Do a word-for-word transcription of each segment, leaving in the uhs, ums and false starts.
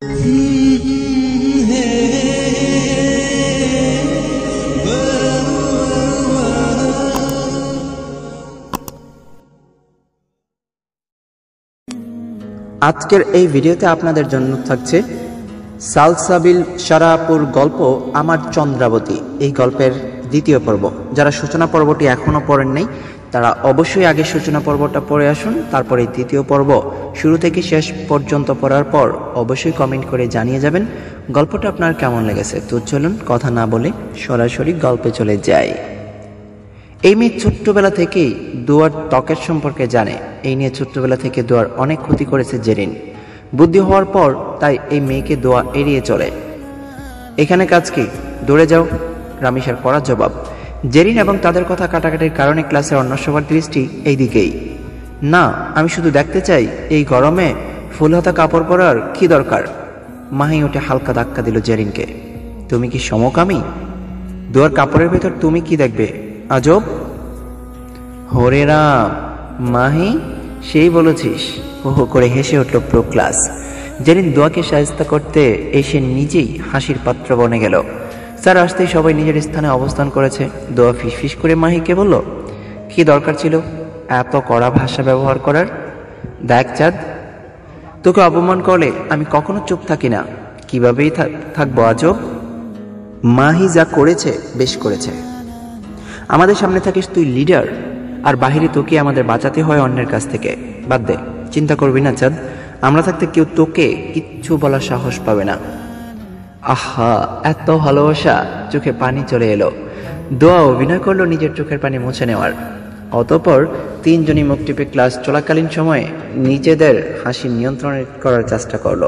আজকের এই ভিডিওতে আপনাদের জন্য থাকছে সালসাবিল শারাপুর গল্প আমার চন্দ্রাবতী। এই গল্পের দ্বিতীয় পর্ব। যারা সূচনা পর্বটি এখনো পড়েন নাই তারা অবশ্যই আগে সূচনা পর্বটা পড়ে আসুন, তারপরে দ্বিতীয় পর্ব শুরু থেকে শেষ পর্যন্ত পড়ার পর অবশ্যই কমেন্ট করে জানিয়ে যাবেন গল্পটা আপনার কেমন লেগেছে। তো চলুন কথা না বলে সরাসরি গল্পে চলে যাই। এই মেয়ে ছোট্টবেলা থেকেই দুয়ার ত্বকের সম্পর্কে জানে। এই নিয়ে ছোট্টবেলা থেকে দুয়ার অনেক ক্ষতি করেছে জেরিন। বুদ্ধি হওয়ার পর তাই এই মেয়েকে দোয়া এড়িয়ে চলে। এখানে কাজ কি? দৌড়ে যাও, রামিসার কড়া জবাব। জেরিন এবং তাদের কথা কাটাকাটির কারণে ক্লাসের অন্য সবার দৃষ্টি এই দিকেই। না, আমি শুধু দেখতে চাই এই গরমে ফুলহাতা কাপড় পরার কি দরকার? মাহি ওঠে হালকা ধাক্কা দিল জেরিনকে। তুমি কি সমকামী? দুয়ার কাপড়ের ভেতর তুমি কি দেখবে? আজব। হরে রাম, মাহি সেই বলেছিস? হো হো করে হেসে উঠল প্রো ক্লাস। জেরিন দোয়াকে সাহায্য করতে এসে নিজেই হাসির পাত্র বনে গেল। স্যার আসতেই সবাই নিজের স্থানে অবস্থান করেছে। দোয়া ফিসফিস করে মাহিকে বলল, কি দরকার ছিল এত কড়া ভাষা ব্যবহার করার? দেখ চাঁদ, তোকে অপমান করলে আমি কখনো চুপ থাকি না। কিভাবেই থাকবো আজব? মাহি যা করেছে বেশ করেছে। আমাদের সামনে থাকিস তুই লিডার, আর বাহিরে তোকে আমাদের বাঁচাতে হয় অন্যের কাছ থেকে। বাদ দে, চিন্তা করবি না চাঁদ, আমরা থাকতে কেউ তোকে কিচ্ছু বলার সাহস পাবে না। আহা, এত ভালোবাসা! চোখে পানি চলে এলো। দোয়া অভিনয় করলো নিজের চোখের পানি মুছে নেওয়ার। অতঃপর তিনজনই মুখ টিপে ক্লাস চলাকালীন সময়ে নিজেদের হাসি নিয়ন্ত্রণ করার চেষ্টা করলো।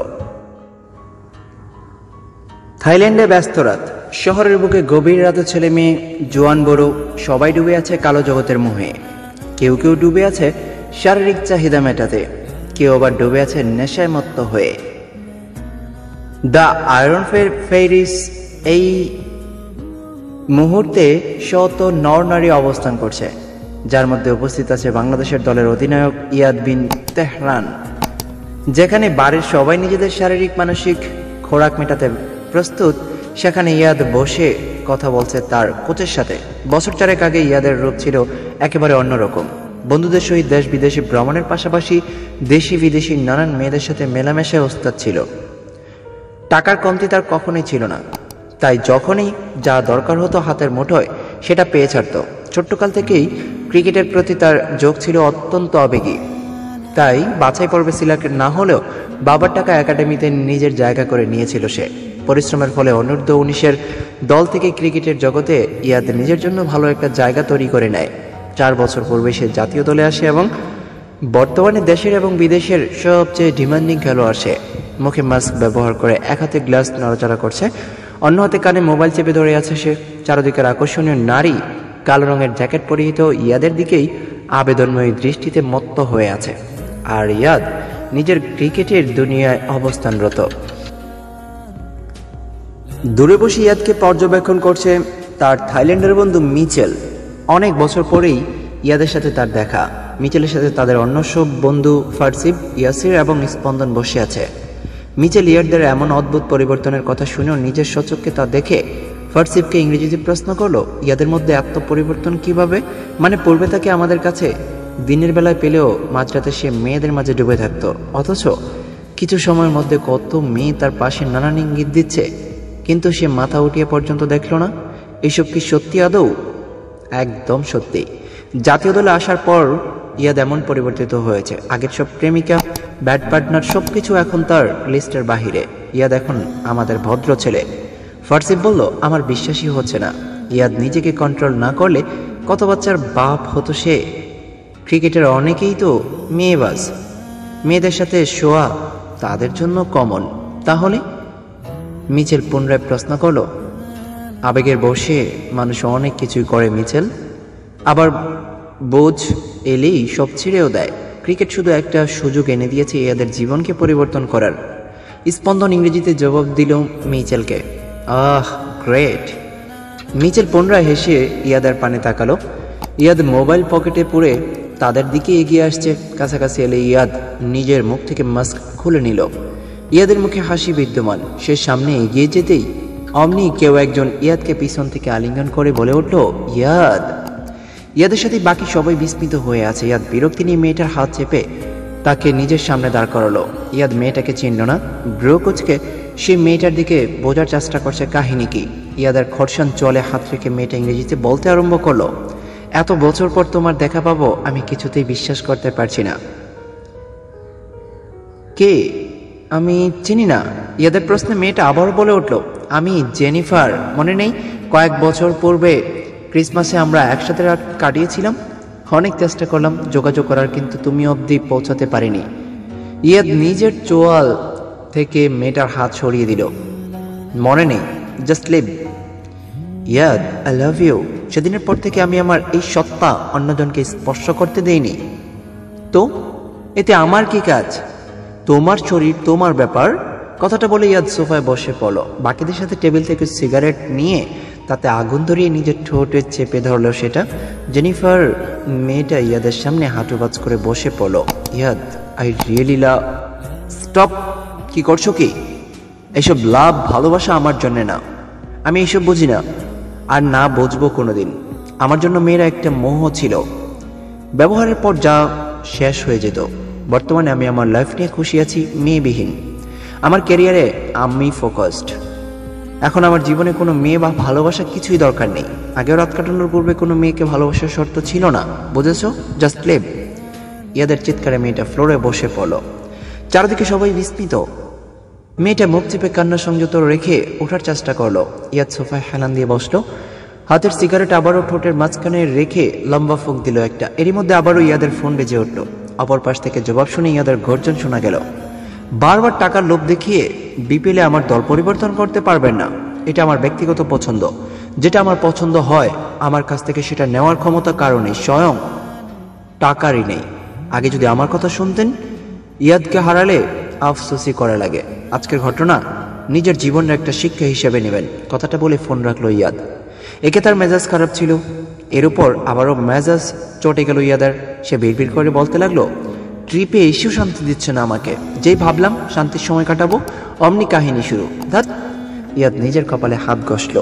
থাইল্যান্ডে ব্যস্ত রাত। শহরের বুকে গভীর রাতে ছেলে মেয়ে, জোয়ান বড় সবাই ডুবে আছে কালো জগতের মোহে। কেউ কেউ ডুবে আছে শারীরিক চাহিদা মেটাতে, কেউ আবার ডুবে আছে নেশায় মত্ত হয়ে। দ্য আয়রন ফেরিস এই মুহূর্তে শত নর নারী অবস্থান করছে, যার মধ্যে উপস্থিত আছে বাংলাদেশের দলের অধিনায়ক ইয়াদ বিন তেহরান। যেখানে বাড়ির সবাই নিজেদের শারীরিক মানসিক খোরাক মেটাতে প্রস্তুত, সেখানে ইয়াদ বসে কথা বলছে তার কোচের সাথে। বছর চারেক আগে ইয়াদের রূপ ছিল একেবারে অন্যরকম। বন্ধুদের সহিত দেশ বিদেশি ভ্রমণের পাশাপাশি দেশি বিদেশি নানান মেয়েদের সাথে মেলামেশায় ওস্তাদ ছিল। টাকার কমতি তার কখনোই ছিল না, তাই যখনই যা দরকার হতো হাতের মুঠোয় সেটা পেয়ে ছাড়ত। ছোট্টকাল থেকেই ক্রিকেটের প্রতি তার ঝোঁক ছিল অত্যন্ত আবেগী। তাই বাছাই পর্বে সিলেক্ট না হলেও বাবার টাকা একাডেমিতে নিজের জায়গা করে নিয়েছিল সে। পরিশ্রমের ফলে অনূর্ধ্ব উনিশের দল থেকে ক্রিকেটের জগতে ইয়াদ নিজের জন্য ভালো একটা জায়গা তৈরি করে নেয়। চার বছর পূর্বে সে জাতীয় দলে আসে এবং বর্তমানে দেশের এবং বিদেশের সবচেয়ে ডিমান্ডিং খেলোয়াড় সে। মুখে মাস্ক ব্যবহার করে এক হাতে গ্লাস নড়াচড়া করছে, অন্য হাতে কানে মোবাইল চেপে ধরে আছে সে। চারদিকের আকর্ষণীয় নারী কালো রঙের জ্যাকেট পরিহিত ইয়াদের দিকেই আবেদনময়ী দৃষ্টিতে মত্ত হয়ে আছে, আর ইয়াদ নিজের ক্রিকেটের দুনিয়ায় অবস্থানরত। দূরে বসে ইয়াদকে পর্যবেক্ষণ করছে তার থাইল্যান্ডের বন্ধু মিচেল। অনেক বছর পরেই ইয়াদের সাথে তার দেখা। মিচেলের সাথে তাদের অন্য সব বন্ধু ফারসিব, ইয়াসির এবং স্পন্দন বসে আছে। মিচেল ইয়ারদের এমন অদ্ভুত পরিবর্তনের কথা শুনেও নিজের সচক্ষে তা দেখে ফারসিবকে ইংরেজিতে প্রশ্ন করলো, ইয়াদের মধ্যে এত পরিবর্তন কিভাবে? মানে পূর্বে তাকে আমাদের কাছে দিনের বেলায় পেলেও মাঝরাতে সে মেয়েদের মাঝে ডুবে থাকতো, অথচ কিছু সময়ের মধ্যে কত মেয়ে তার পাশে নানান ইঙ্গিত দিচ্ছে, কিন্তু সে মাথা উঠিয়ে পর্যন্ত দেখল না। এসব কি সত্যি আদৌ? একদম সত্যি। জাতীয় দলে আসার পর ইয়াদ এমন পরিবর্তিত হয়েছে। আগের সব প্রেমিকা, ব্যাড পার্টনার সবকিছু এখন তার লিস্টের বাহিরে। ইয়াদ এখন আমাদের ভদ্র ছেলে। ফারসিব বলল, আমার বিশ্বাসই হচ্ছে না। ইয়াদ নিজেকে কন্ট্রোল না করলে কত বাচ্চার বাপ হতো সে। ক্রিকেটের অনেকেই তো মেয়েবাজ, মেয়েদের সাথে শোয়া তাদের জন্য কমন। তাহলে? মিচেল পুনরায় প্রশ্ন করল। আবেগের বশে মানুষ অনেক কিছুই করে মিচেল, আবার বোঝ এলেই সব ছেড়েও দেয়। ক্রিকেট শুধু একটা সুযোগ এনে দিয়েছে ইয়াদের জীবনকে পরিবর্তন করার। স্পন্দন ইংরেজিতে জবাব দিল মিচেলকে। আহ, গ্রেট। মিচেল পুনরায় হেসে ইয়াদের পানে তাকালো। ইয়াদ মোবাইল পকেটে পুরে তাদের দিকে এগিয়ে আসছে। কাছাকাছি এলে ইয়াদ নিজের মুখ থেকে মাস্ক খুলে নিল। ইয়াদের মুখে হাসি বিদ্যমান। সে সামনে এগিয়ে যেতেই অমনি কেউ একজন ইয়াদকে পিছন থেকে আলিঙ্গন করে বলে উঠল, ইয়াদ। ইয়াদের সাথে বাকি সবাই বিস্মিত হয়ে আছে। ইয়াদ বিরক্তি নিয়ে মেয়েটার হাত চেপে তাকে নিজের সামনে দাঁড় করালো। ইয়াদ মেয়েটাকে চিনল না। ব্রো কোচকে সে মেয়েটার দিকে বোঝার চেষ্টা করছে কাহিনী কি। ইয়াদের খরসান চলে হাত রেখে মেয়েটা ইংরেজিতে বলতে আরম্ভ করলো, এত বছর পর তোমার দেখা পাবো আমি কিছুতেই বিশ্বাস করতে পারছি না। কে? আমি চিনি না। ইয়াদের প্রশ্নে মেয়েটা আবারও বলে উঠল, আমি জেনিফার। মনে নেই কয়েক বছর পূর্বে ক্রিসমাসে আমরা একসাথে রাত কাটিয়েছিলাম? অনেক চেষ্টা করলাম যোগাযোগ করার, কিন্তু তুমি অবধি পৌঁছাতে পারিনি। ইয়াদ নিজের চোয়াল থেকে মেয়েটার হাত সরিয়ে দিল। মনে নেই, জাস্ট লিভ। ইয়াদ, আই লাভ ইউ। সেদিনের পর থেকে আমি আমার এই সত্তা অন্যজনকে স্পর্শ করতে দেইনি। তো এতে আমার কি কাজ? তোমার শরীর, তোমার ব্যাপার। কথাটা বলে ইয়াদ সোফায় বসে পড়ল। বাকিদের সাথে টেবিল থেকে সিগারেট নিয়ে তাতে আগুন ধরিয়ে নিজের ঠোঁটে চেপে ধরলো সেটা। জেনিফার মেয়েটা ইয়াদের সামনে হাঁটুবাজ করে বসে পড়ল। ইয়াদ, আই রিয়েলি লাভ। স্টপ। কি করছো কি? এসব লাভ ভালোবাসা আমার জন্য না। আমি এইসব বুঝি না, আর না বুঝবো কোনোদিন। আমার জন্য মেয়েরা একটা মোহ ছিল, ব্যবহারের পর যা শেষ হয়ে যেত। বর্তমানে আমি আমার লাইফ নিয়ে খুশি আছি, মেয়েবিহীন। আমার ক্যারিয়ারে আমি ফোকাসড। এখন আমার জীবনে কোনো মেয়ে বা ভালোবাসা কিছুই দরকার নেই। আগেও রাত কাটানোর পূর্বে কোনো মেয়েকে ভালোবাসার শর্ত ছিল না, বুঝেছো? Just leave. ইয়াদের চিৎকারে মেয়েটা ফ্লোরে বসে পড়ল। চারদিকে সবাই বিস্মিত। মেয়েটা মুখ চেপে কান্না সংযত রেখে ওঠার চেষ্টা করলো। ইয়াদ সোফায় হেলান দিয়ে বসলো। হাতের সিগারেট আবারও ঠোঁটের মাঝখানে রেখে লম্বা ফুঁক দিল একটা। এরই মধ্যে আবারও ইয়াদের ফোন বেজে উঠল। অপর পাশ থেকে জবাব শুনে ইয়াদের গর্জন শোনা গেল, বারবার টাকার লোভ দেখিয়ে বিপিএলে আমার দল পরিবর্তন করতে পারবেন না। এটা আমার ব্যক্তিগত পছন্দ। যেটা আমার পছন্দ হয় আমার কাছ থেকে সেটা নেওয়ার ক্ষমতা কারণে স্বয়ং টাকারই নেই। আগে যদি আমার কথা শুনতেন। ইয়াদকে হারালে আফসোসই করা লাগে। আজকের ঘটনা নিজের জীবনের একটা শিক্ষা হিসেবে নেবেন। কথাটা বলে ফোন রাখলো ইয়াদ। একে তার মেজাজ খারাপ ছিল, এর উপর আবারও মেজাজ চটে গেল ইয়াদের। সে বিড়বিড় করে বলতে লাগলো, ট্রিপে এসেও শান্তি দিচ্ছে না আমাকে। যেই ভাবলাম শান্তির সময় কাটাবো, অমনি কাহিনী শুরু। ধ্যাৎ। ইয়াদ নিজের কপালে হাত ঘষল।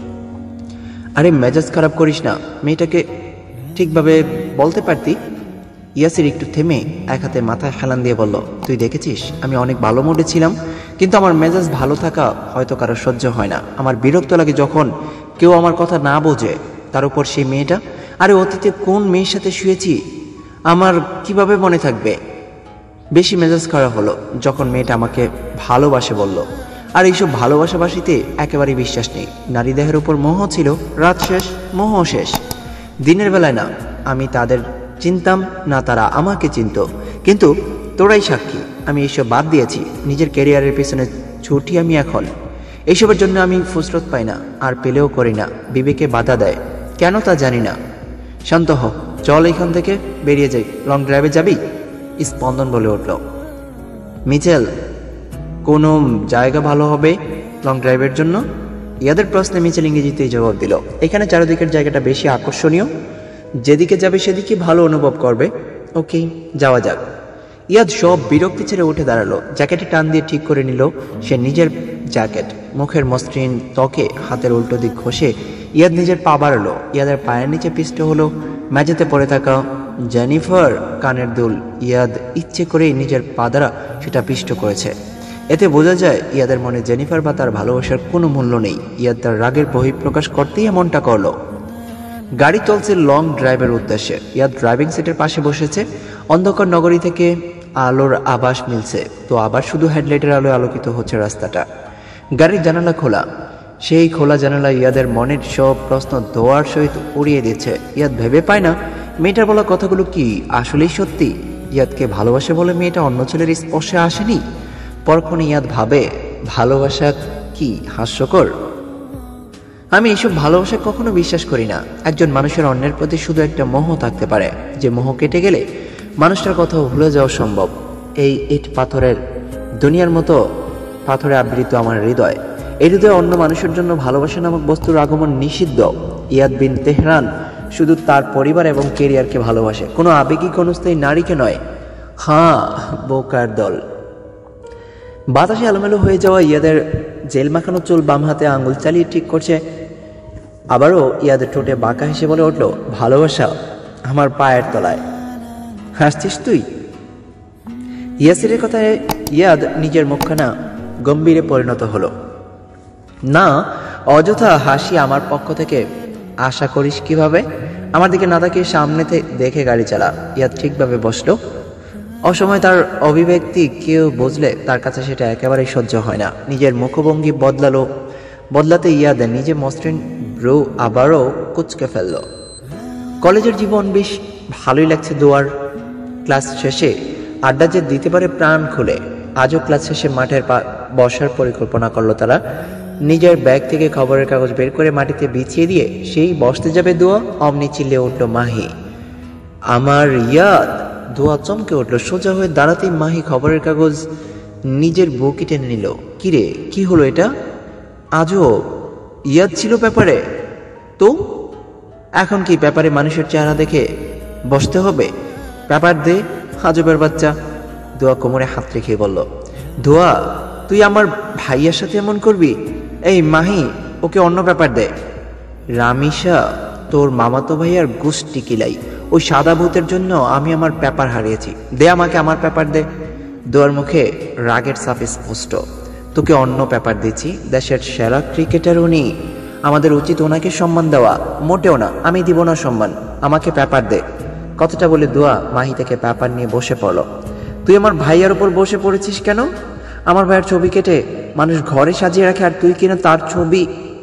আরে মেজাজ খারাপ করিস না, মেয়েটাকে ঠিকভাবে বলতে পারতি। ইয়াসির একটু থেমে এক হাতে মাথায় হেলান দিয়ে বলল, তুই দেখেছিস আমি অনেক ভালো মুডে ছিলাম, কিন্তু আমার মেজাজ ভালো থাকা হয়তো কারো সহ্য হয় না। আমার বিরক্ত লাগে যখন কেউ আমার কথা না বোঝে, তার উপর সেই মেয়েটা। আরে অতীতে কোন মেয়ের সাথে শুয়েছি আমার কিভাবে মনে থাকবে? বেশি মেজাজ খারাপ হলো যখন মেয়েটা আমাকে ভালোবাসে বলল। আর এইসব ভালোবাসাবাসিতে একেবারেই বিশ্বাস নেই। নারী দেহের উপর মোহ ছিল, রাত শেষ, মোহ শেষ। দিনের বেলায় না আমি তাদের চিনতাম, না তারা আমাকে চিনত। কিন্তু তোরাই সাক্ষী, আমি এইসব বাদ দিয়েছি। নিজের ক্যারিয়ারের পেছনে ছুটি আমি এখন। এইসবের জন্য আমি ফুসরত পাই না, আর পেলেও করি না। বিবেকে বাধা দেয়, কেন তা জানি না। শান্ত হ, চল এখান থেকে বেরিয়ে যাই। লং ড্রাইভে যাবি? স্পন্দন বলে উঠল। মিচেল, কোনো জায়গা ভালো হবে লং ড্রাইভের জন্য? ইয়াদের প্রশ্নে মিচেল ইংরেজিতেই জবাব দিল, এখানে চারিদিকের জায়গাটা বেশি আকর্ষণীয়, যেদিকে যাবে সেদিকে ভালো অনুভব করবে। ওকে, যাওয়া যাক। ইয়াদ সব বিরক্তি ছেড়ে উঠে দাঁড়ালো। জ্যাকেটে টান দিয়ে ঠিক করে নিল সে নিজের জ্যাকেট। মুখের মসৃণ ত্বকে হাতের উল্টো দিক ঘষে ইয়াদ নিজের পা বাড়ালো। ইয়াদের পায়ের নিচে পিষ্ট হলো মেঝেতে পড়ে থাকা জেনিফার কানের দুল। ইয়াদ ইচ্ছে করেই নিজের পা দ্বারা সেটা পিষ্ট করেছে। এতে বোঝা যায় ইয়াদের মনে জেনিফার বা তার ভালোবাসার কোনো মূল্য নেই। ইয়াদ তার রাগের বহিঃপ্রকাশ করতেই এমনটা করলো। গাড়ি চলছে লং ড্রাইভের উদ্দেশ্যে। ইয়াদ ড্রাইভিং সিটের পাশে বসেছে। অন্ধকার নগরী থেকে আলোর আভাস মিলছে, তো আবার শুধু হেডলাইটের আলোয় আলোকিত হচ্ছে রাস্তাটা। গাড়ির জানালা খোলা। সেই খোলা জানালা ইয়াদের মনের সব প্রশ্ন ধোয়ার সহিত উড়িয়ে দিচ্ছে। ইয়াদ ভেবে পায় না মেয়েটার বলা কথাগুলো কি আসলেই সত্যি। ইয়াদকে ভালোবাসে বলে মেয়েটা অন্য ছেলের স্পর্শে আসেনি। পরক্ষণে ইয়াদ ভাবে, ভালোবাসা কি হাস্যকর? আমি এইসব ভালোবাসা কখনো বিশ্বাস করি না। একজন মানুষের অন্যের প্রতি শুধু একটা মোহ থাকতে পারে, যে মোহ কেটে গেলে মানুষটার কথাও ভুলে যাওয়া সম্ভব। এই ইট পাথরের দুনিয়ার মতো পাথরে আবৃত আমার হৃদয়। এই হৃদয়ে অন্য মানুষের জন্য ভালোবাসা নামক বস্তুর আগমন নিষিদ্ধ। ইয়াদ বিন তেহরান শুধু তার পরিবার এবং কেরিয়ারকে ভালোবাসে, কোনো আবেগিক অনুস্থায়ী নারীকে নয়। হ্যাঁ, বোকার দল। বাতাসে এলোমেলো হয়ে যাওয়া ইয়াদের জেল মাখানো চুল বাম হাতে আঙুল চালিয়ে ঠিক করছে। আবারও ইয়াদের ঠোঁটে বাঁকা হেসে বলে উঠল, ভালোবাসা আমার পায়ের তলায়। হাসছিস তুই? ইয়াসিরের কথায় ইয়াদ নিজের মুখখানা গম্ভীরে পরিণত হলো। না, অযথা হাসি আমার পক্ষ থেকে আশা করিস কিভাবে? আমার দিকে না তাকিয়ে সামনে দেখে গাড়ি চালা। ইয়াদ ঠিকভাবে বসলো। অসময় তার অভিব্যক্তি কেউ বুঝলে তার কাছে সেটা একেবারেই সহ্য হয় না। নিজের মুখভঙ্গি বদলালো বদলাতে ইয়াদ নিজে মসৃণ ব্রু আবারও কুচকে ফেলল। কলেজের জীবন বেশ ভালোই লাগছে দোয়ার। ক্লাস শেষে আড্ডা যে দিতে পারে প্রাণ খুলে। আজও ক্লাস শেষে মাঠের বসার পরিকল্পনা করলো তারা। নিজের ব্যাগ থেকে খবরের কাগজ বের করে মাটিতে বিছিয়ে দিয়ে সেই বসতে যাবে দোয়া, অমনি চিল্লে উঠল মাহি, আমার ইয়াদ। দোয়া চমকে উঠল। সোজা হয়ে দাঁড়াতেই মাহি খবরের কাগজ নিজের বুকে টেনে নিল। কিরে, কি হলো এটা? আজও ইয়াদ ছিল পেপারে? তো এখন কি পেপারে মানুষের চেহারা দেখে বসতে হবে? পেপার দে, আজবের বাচ্চা। দোয়া কোমরে হাত রেখে বলল, দোয়া তুই আমার ভাইয়ের সাথে এমন করবি? এই মাহি, ওকে অন্য পেপার দে। রামিসা, তোর মামাতো ভাইয়ার গোষ্ঠী কিলাই। ওই সাদা ভূতের জন্য আমি আমার পেপার হারিয়েছি। দে আমাকে আমার পেপার দে। দোয়ার মুখে রাগের ছাপ স্পষ্ট। তোকে অন্য পেপার দিচ্ছি। দেশের সেরা ক্রিকেটার উনি, আমাদের উচিত ওনাকে সম্মান দেওয়া। মোটেও না, আমি দিব না সম্মান। আমাকে পেপার দে। কথাটা বলে দোয়া মাহি থেকে পেপার নিয়ে বসে পড়ল। তুই আমার ভাইয়ার উপর বসে পড়েছিস কেন? আমার ভাইয়ের ছবি কেটে মানুষ ঘরে সাজিয়ে রাখে, আর তুই কিনা তার ছবি।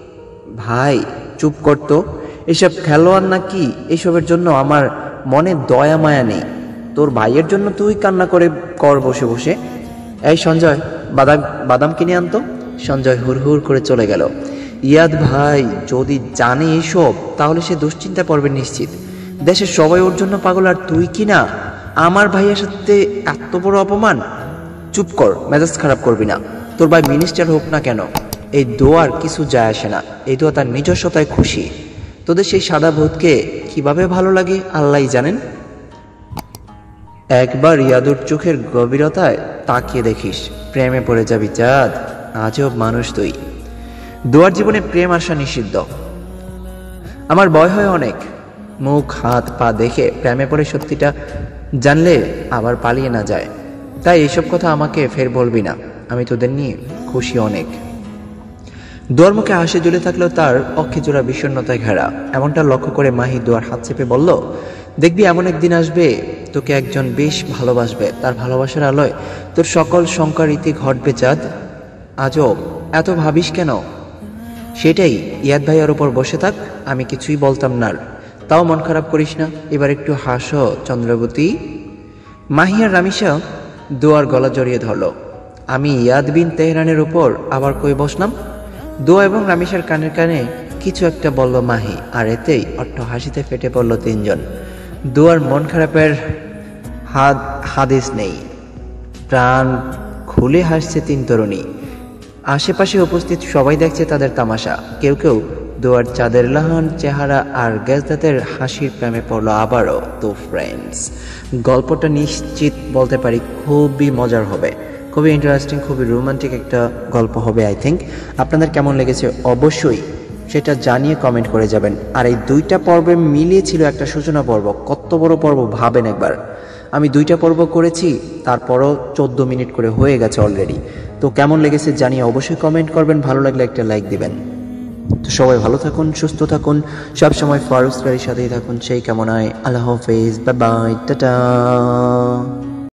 ভাই চুপ করতো। এসব খেলোয়াড় নাকি? এসবের জন্য আমার মনে দয়া মায়া নেই। তোর ভাইয়ের জন্য তুই কান্না করে কর বসে বসে। এই সঞ্জয়, বাদাম বাদাম কিনে আনতো। সঞ্জয় হুড় হুড় করে চলে গেল। ইয়াদ ভাই যদি জানে এসব, তাহলে সে দুশ্চিন্তা পড়বে নিশ্চিত। দেশের সবাই ওর জন্য পাগল, আর তুই কিনা আমার ভাইয়ের সাথে এত বড় অপমান। চুপ কর, মেজাজ খারাপ করবি না। তোর ভাই মিনিস্টার হোক না কেন, এই দোয়ার কিছু যায় আসে না। এই দোয়া তার নিজস্বতায় খুশি। তোদের সেই সাদা ভূতকে কিভাবে ভালো লাগে আল্লাহই জানেন। একবার ইয়াদুর চোখের গভীরতায় তাকিয়ে দেখিস, প্রেমে পড়ে যাবি চাঁদ। আজব মানুষ তুই। দোয়ার জীবনে প্রেম আসা নিষিদ্ধ। আমার ভয় হয় অনেক। মুখ হাত পা দেখে প্রেমে পড়ে সত্যিটা জানলে আবার পালিয়ে না যায়। তাই এইসব কথা আমাকে ফের বলবি না। আমি তোদের নিয়ে খুশি অনেক। দোয়ার মুখে হাসি ঝুলে থাকলেও তার অক্ষে জোড়া বিষণ্ণতায় ঘেরা। এমনটা লক্ষ্য করে মাহি দোয়ার হাত চেপে বলল, দেখবি এমন একদিন আসবে তোকে একজন বেশ ভালোবাসবে। তার ভালোবাসার আলোয় তোর সকল শঙ্কা রীতি ঘটবে চাঁদ। আজব, এত ভাবিস কেন? সেটাই, ইয়াদ ভাইয়ার উপর বসে থাক, আমি কিছুই বলতাম না। তাও মন খারাপ করিস না, এবার একটু হাসো চন্দ্রবতী। মাহি আর রামিসা দোয়ার গলা জড়িয়ে ধরল। আমি ইয়াদ বিন তেহরানের উপর আবার কই বসলাম? দোয়া এবং রামিসার কানের কানে কিছু একটা বলল মাহি, আর এতেই অট্ট হাসিতে ফেটে পড়ল তিনজন। দোয়ার মন খারাপের হাদ হাদিস নেই। প্রাণ খুলে হাসছে তিন তরুণী। আশেপাশে উপস্থিত সবাই দেখছে তাদের তামাশা। কেউ কেউ দোয়ার চাঁদের লাহান চেহারা আর গ্যাসদাতের হাসির প্রেমে পড়লো আবারও। তো ফ্রেন্ডস, গল্পটা নিশ্চিত বলতে পারি খুবই মজার হবে, খুবই ইন্টারেস্টিং, খুবই রোমান্টিক একটা গল্প হবে আই থিঙ্ক। আপনাদের কেমন লেগেছে অবশ্যই সেটা জানিয়ে কমেন্ট করে যাবেন। আর এই দুইটা পর্বে মিলিয়ে ছিল একটা সূচনা পর্ব। কত বড় পর্ব ভাবেন একবার। আমি দুইটা পর্ব করেছি, তারপরও চোদ্দ মিনিট করে হয়ে গেছে অলরেডি। তো কেমন লেগেছে জানিয়ে অবশ্যই কমেন্ট করবেন। ভালো লাগলে একটা লাইক দিবেন। তো সবাই ভালো থাকুন, সুস্থ থাকুন, সবসময় ফারুক স্টাডির সাথেই থাকুন। সেই কামনায় আল্লাহ হাফেজ, বাই বাই, টাটা।